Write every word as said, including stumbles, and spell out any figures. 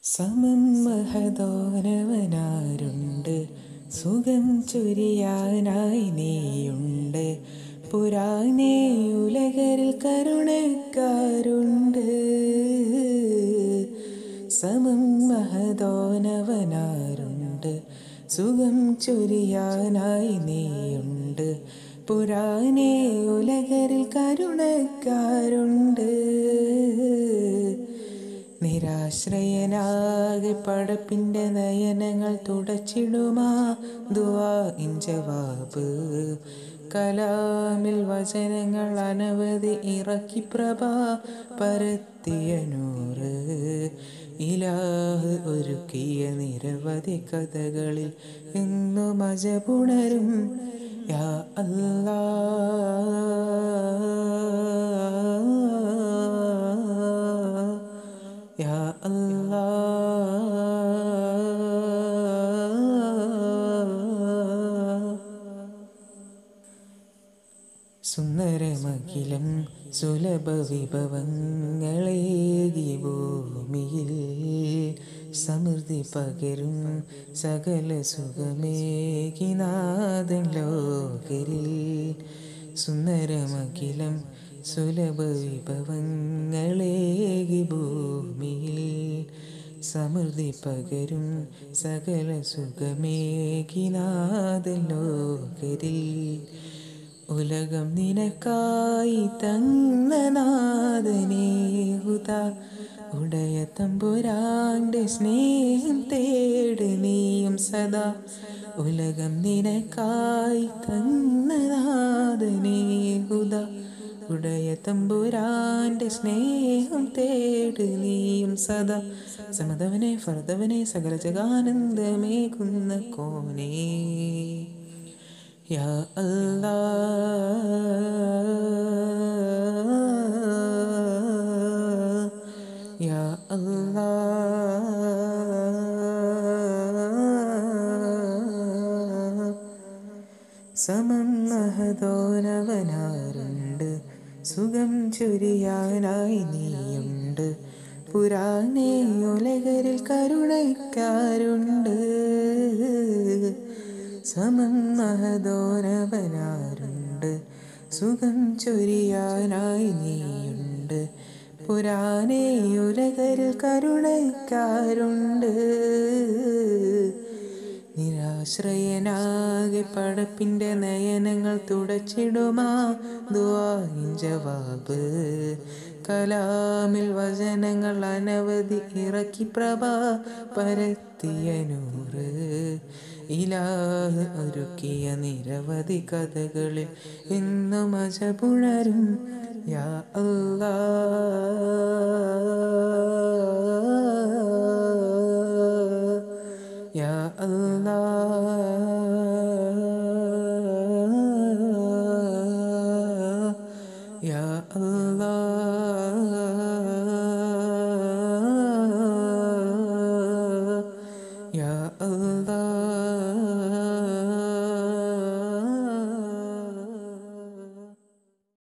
സമം മഹദോനവനാരുണ്ട്, സുഖം ചൊരിയാനായി നീയുണ്ട്. പുരാനേ ഉലകരിൽ കരുണക്കാരുണ്ട്. സമം മഹദോനവനാരുണ്ട്, സുഖം ചൊരിയാനായി നീയുണ്ട്. പുരാനേ ഉലകരിൽ കരുണക്കാരുണ്ട്. നിരാശ്രയനാകെ പടപ്പിൻ്റെ നയനങ്ങൾ തുടച്ചിടുമാ ദുആഇൻ ജവാബ്. കലാമിൽ വചനങ്ങൾ അനവധി ഇറക്കി പ്രഭ പരത്തിയ നൂറ്. ഇലാഹ് ഒരുക്കിയ നിരവധി കഥകളിൽ എന്നും അജബുണരും. യാ അല്ലാഹ്, യാ അല്ലാഹ്. സുന്ദരമഖിലം സുലഭ വിഭവങ്ങളേകി ഭൂമിയിൽ സമൃദ്ധി പകരും സകല സുഖമേകി നാഥൻ ലോകരിൽ. സുന്ദരമഖിലം സുലഭ വിഭവങ്ങളേകി ഭൂമിയിൽ സമൃദ്ധി പകരും സകല സുഖമേകി നാഥൻ ലോകരിൽ. ഉലകം നിനക്കായി തന്ന നാഥനേ ഹുദാ, ഉടയ തമ്പുരാന്റെ സ്നേഹം തേട് നീയും സദാ. ഉലകം നിനക്കായി തന്ന നാഥനേ ഹുദാ, ഉടയ തമ്പുരാന്റെ സ്നേഹം തേട് നീയും സദാ. സമതവനെ ഫർദവനെ സകല ജഗാനന്ദമേകുന്ന കോനേ. യാ അല്ലാഹ്, യാ അല്ലാഹ്. സമം മഹദോനവനാരുണ്ട്, സുഖം ചൊരിയാനായി നീയുണ്ട്. പുരാനേ ഉലകരിൽ കരുണക്കാരുണ്ട്. സമം മഹദോനവനാരുണ്ട്, സുഖം ചൊരിയാനായി നീയുണ്ട്. പുരാനേ ഉലകരിൽ കരുണക്കാരുണ്ട്. നിരാശ്രയനാകെ പടപ്പിൻ്റെ നയനങ്ങൾ തുടച്ചിടുമാ ദുആഇൻ ജവാബ്. കലാമിൽ വചനങ്ങൾ അനവധി ഇറക്കി പ്രഭ പരത്തിയ നൂറ്. ഇലാഹ് ഒരുക്കിയ നിരവധി കഥകളിൽ എന്നും അജബുണരും. യാ അല്ലാഹ്, യാ അല്ലാഹ്, യാ അല്ലാഹ്, യാ അല്ലാഹ്.